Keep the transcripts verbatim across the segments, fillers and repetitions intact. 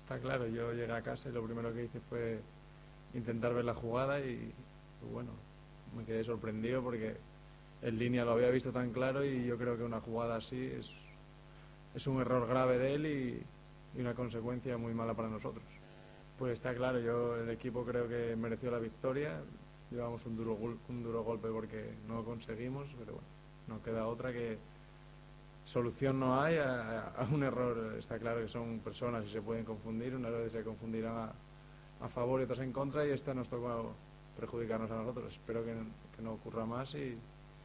Está claro, yo llegué a casa y lo primero que hice fue intentar ver la jugada y, y bueno, me quedé sorprendido porque en línea lo había visto tan claro y yo creo que una jugada así es, es un error grave de él y, y una consecuencia muy mala para nosotros. Pues está claro, yo el equipo creo que mereció la victoria, llevamos un duro, un duro golpe porque no lo conseguimos, pero bueno, no queda otra que solución no hay a, a, un error. Está claro que son personas y se pueden confundir, un error se confundirán a, a favor y otras en contra y esta nos tocó perjudicarnos a nosotros. Espero que, que no ocurra más y,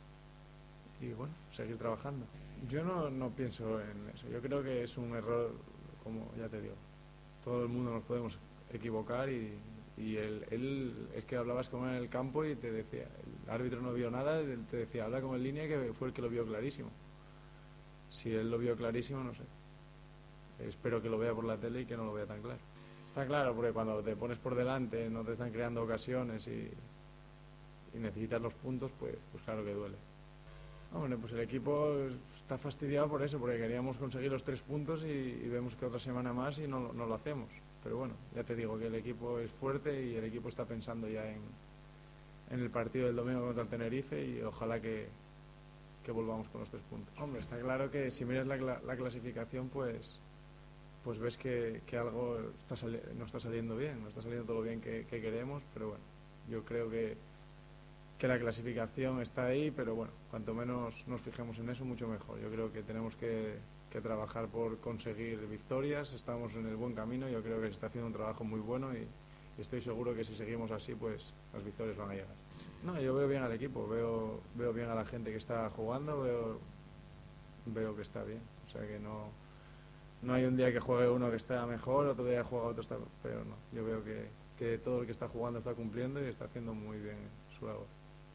y bueno, seguir trabajando. Yo no, no pienso en eso, yo creo que es un error, como ya te digo, todo el mundo nos podemos equivocar y, y él, él es que hablabas con él en el campo y te decía, el árbitro no vio nada, él te decía, habla con el línea que fue el que lo vio clarísimo. Si él lo vio clarísimo, no sé. Espero que lo vea por la tele y que no lo vea tan claro. Está claro, porque cuando te pones por delante, no te están creando ocasiones y, y necesitas los puntos, pues, pues claro que duele. Hombre, pues el equipo está fastidiado por eso, porque queríamos conseguir los tres puntos y, y vemos que otra semana más y no, no lo hacemos. Pero bueno, ya te digo que el equipo es fuerte y el equipo está pensando ya en, en el partido del domingo contra el Tenerife y ojalá que, que volvamos con los tres puntos. Hombre, está claro que si miras la, la clasificación, pues, pues ves que, que algo está no está saliendo bien, no está saliendo todo lo bien que, que queremos, pero bueno, yo creo que, que la clasificación está ahí, pero bueno, cuanto menos nos fijemos en eso, mucho mejor. Yo creo que tenemos que, que trabajar por conseguir victorias, estamos en el buen camino, yo creo que se está haciendo un trabajo muy bueno y, y estoy seguro que si seguimos así, pues las victorias van a llegar. No, yo veo bien al equipo, veo, veo bien a la gente que está jugando, veo, veo que está bien, o sea que no, no hay un día que juegue uno que está mejor, otro día juega otro está, pero no, yo veo que, que todo el que está jugando está cumpliendo y está haciendo muy bien su labor.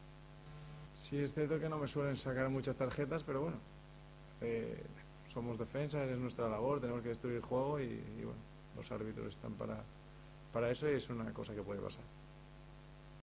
Sí, es cierto que no me suelen sacar muchas tarjetas, pero bueno, eh, somos defensa, es nuestra labor, tenemos que destruir el juego y, y bueno, los árbitros están para, para eso y es una cosa que puede pasar.